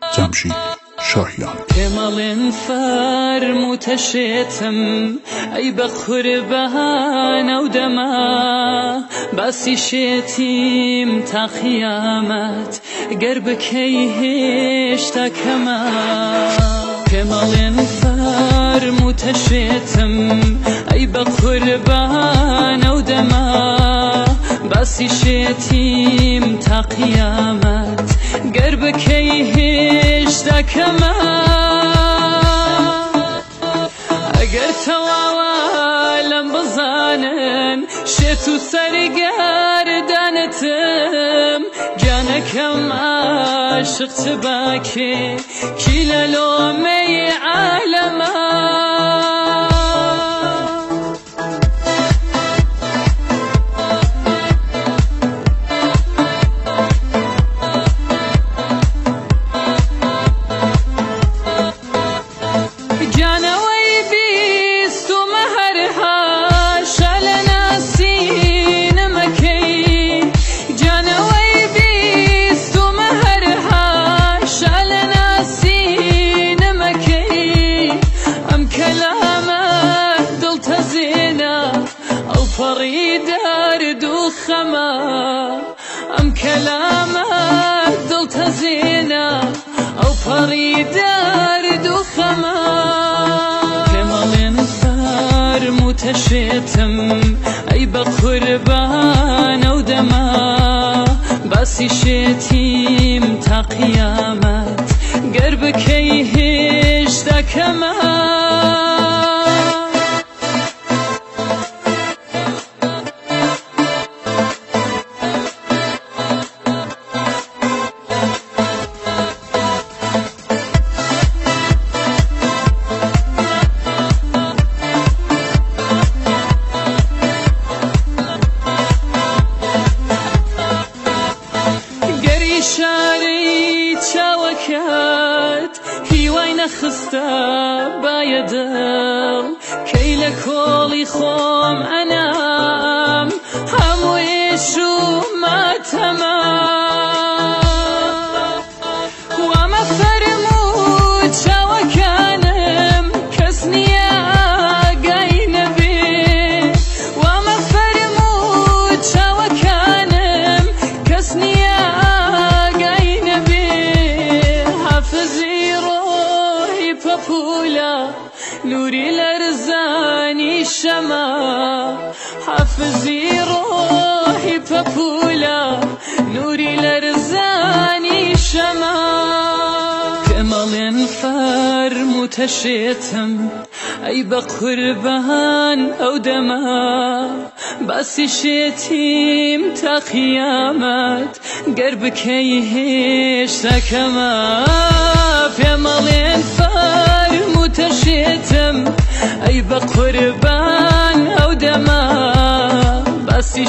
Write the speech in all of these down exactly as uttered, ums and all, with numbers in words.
جەمشید شاهیان پێمەڵێن فەرمووتەشێتم ئەی بە قوربانە و دەما باسی شێتیم تا قیامەت گەر بکەی هێشتا کەمە پێمەڵێن فەرمووتەشێتم ئەی بە قوربانە و دەما باسی شێتیم تا قیامەت گەر بکەی هێشتا کەمە ئەگەر تەواوە لەم بزانن شێت و سەرگەردانتم گیانەکەم عاشق چ باکێ کی لە لۆمەی عالەمە دارد و خەما ئەم کەلامە دڵتە زێنە ئەو پەڕی دارد و خەما پێمەڵێن فەرمووتەشێتم ئەی بە قوربانە و دەما باسی شێتیم تا قیامەت گەر بکەی هێشتا کەمە شاری چاوەکەت هیوای نەخستە بایە دڵ کەی لە کۆڵی خۆم ئەنام هەموو ئێش و ماتەمە وامە فەرموو چاوەکانم کەس نییە ئاگای نەبێ وامە فەرموو چاوەکانم کەس نییە نوری لەرزانی شەما حافزی ڕۆحی پەپولە نوری لەرزانی شەما پێمەڵێن فەرمووتەشێتم ئەی بە قوربان ئەو دەما باسی شێتیم تا قیامەت گەر بکەی هێشتا کەمە پێمەڵێن فەرمووتەشێتم ئەی بە قوربان ئەو دەما باسی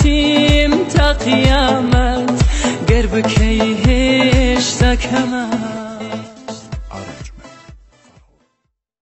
شێتیم تا قیامەت گەر بکەی هێشتا کەمە